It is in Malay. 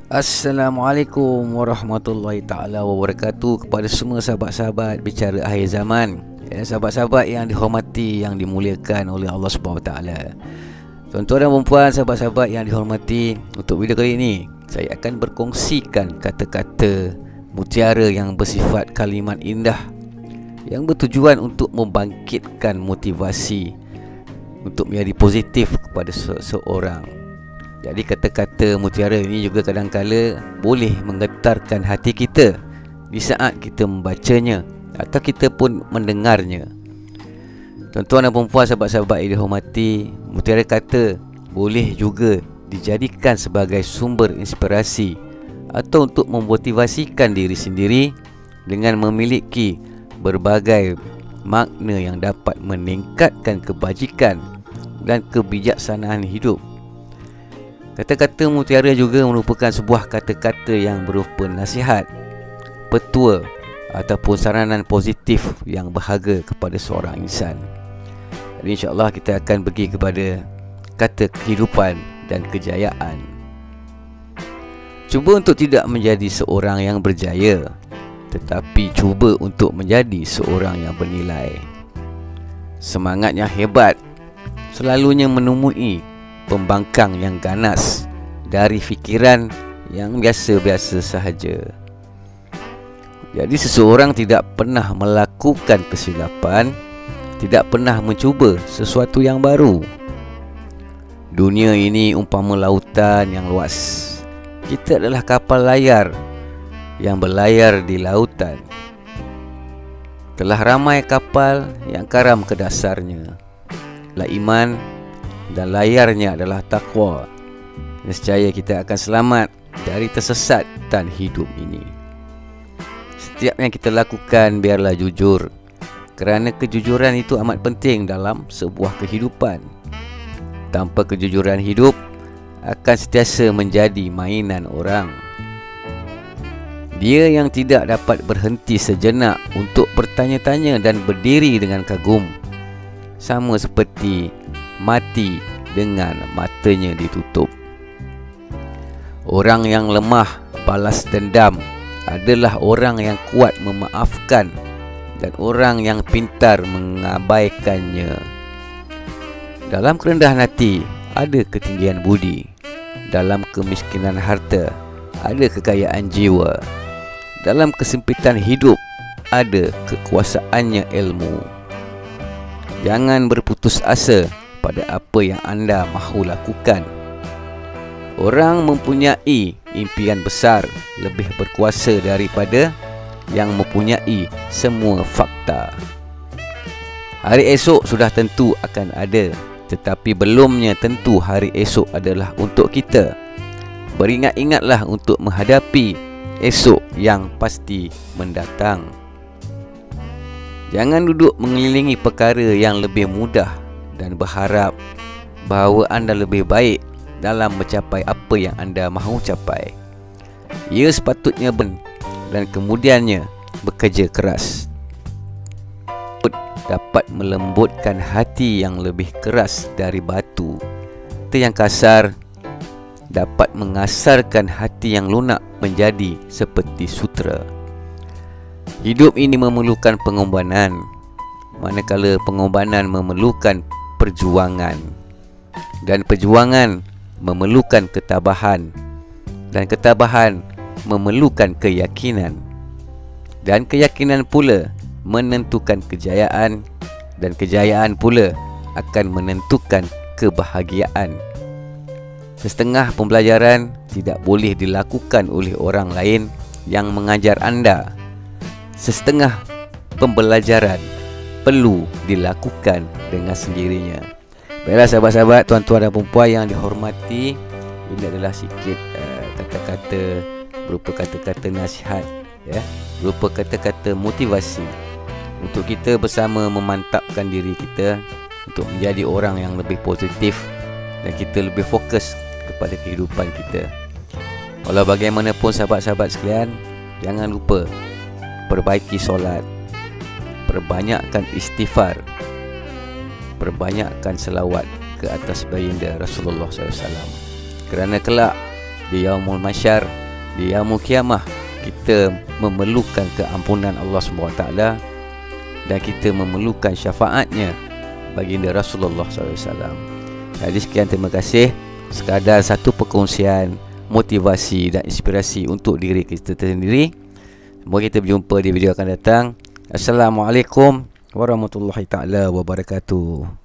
Assalamualaikum warahmatullahi ta'ala wabarakatuh kepada semua sahabat-sahabat bicara akhir zaman, sahabat-sahabat yang dihormati, yang dimuliakan oleh Allah SWT. Tuan-tuan dan puan, sahabat-sahabat yang dihormati, untuk video kali ini saya akan berkongsikan kata-kata mutiara yang bersifat kalimat indah, yang bertujuan untuk membangkitkan motivasi untuk menjadi positif kepada seseorang. Jadi kata-kata mutiara ini juga kadang-kala boleh menggetarkan hati kita di saat kita membacanya atau kita pun mendengarnya. Tuan-tuan dan puan, sahabat-sahabat yang dihormati, mutiara kata boleh juga dijadikan sebagai sumber inspirasi atau untuk memotivasikan diri sendiri dengan memiliki berbagai makna yang dapat meningkatkan kebajikan dan kebijaksanaan hidup. Kata-kata mutiara juga merupakan sebuah kata-kata yang berupa nasihat, petua ataupun saranan positif yang berharga kepada seorang insan. Jadi insya-Allah kita akan pergi kepada kata kehidupan dan kejayaan. Cuba untuk tidak menjadi seorang yang berjaya, tetapi cuba untuk menjadi seorang yang bernilai. Semangat yang hebat selalunya menemui pembangkang yang ganas dari fikiran yang biasa-biasa sahaja. Jadi seseorang tidak pernah melakukan kesilapan, tidak pernah mencuba sesuatu yang baru. Dunia ini umpama lautan yang luas. Kita adalah kapal layar yang berlayar di lautan. Telah ramai kapal yang karam ke dasarnya. La iman dan layarnya adalah takwa. Nescaya kita akan selamat dari tersesatan hidup ini. Setiap yang kita lakukan biarlah jujur, kerana kejujuran itu amat penting dalam sebuah kehidupan. Tanpa kejujuran, hidup akan sentiasa menjadi mainan orang. Dia yang tidak dapat berhenti sejenak untuk bertanya-tanya dan berdiri dengan kagum, sama seperti mati dengan matanya ditutup. Orang yang lemah balas dendam adalah orang yang kuat memaafkan, dan orang yang pintar mengabaikannya. Dalam kerendahan hati ada ketinggian budi, dalam kemiskinan harta ada kekayaan jiwa, dalam kesempitan hidup ada kekuasaannya ilmu. Jangan berputus asa pada apa yang anda mahu lakukan. Orang mempunyai impian besar lebih berkuasa daripada yang mempunyai semua fakta. Hari esok sudah tentu akan ada, tetapi belumnya tentu hari esok adalah untuk kita. Beringat-ingatlah untuk menghadapi esok yang pasti mendatang. Jangan duduk mengelilingi perkara yang lebih mudah dan berharap bahawa anda lebih baik dalam mencapai apa yang anda mahu capai. Ia sepatutnya dan kemudiannya bekerja keras dapat melembutkan hati yang lebih keras dari batu. Hati yang kasar dapat mengasarkan hati yang lunak menjadi seperti sutera. Hidup ini memerlukan pengorbanan, manakala pengorbanan memerlukan perjuangan, dan perjuangan memerlukan ketabahan, dan ketabahan memerlukan keyakinan, dan keyakinan pula menentukan kejayaan, dan kejayaan pula akan menentukan kebahagiaan. Setengah pembelajaran tidak boleh dilakukan oleh orang lain yang mengajar anda. Setengah pembelajaran perlu dilakukan dengan sendirinya. Baiklah sahabat-sahabat, tuan-tuan dan puan yang dihormati, ini adalah sikit kata-kata berupa kata-kata nasihat, berupa kata-kata motivasi untuk kita bersama memantapkan diri kita untuk menjadi orang yang lebih positif dan kita lebih fokus kepada kehidupan kita. Walau bagaimanapun sahabat-sahabat sekalian, jangan lupa perbaiki solat, perbanyakkan istighfar, perbanyakkan selawat ke atas baginda Rasulullah SAW. Kerana kelak di Yaumul Mahsyar Di yaumul kiamah kita memerlukan keampunan Allah SWT, dan kita memerlukan syafaatnya baginda Rasulullah SAW. Jadi sekian, terima kasih. Sekadar satu perkongsian motivasi dan inspirasi untuk diri kita sendiri. Semoga kita berjumpa di video akan datang. Assalamualaikum warahmatullahi taala wabarakatuh.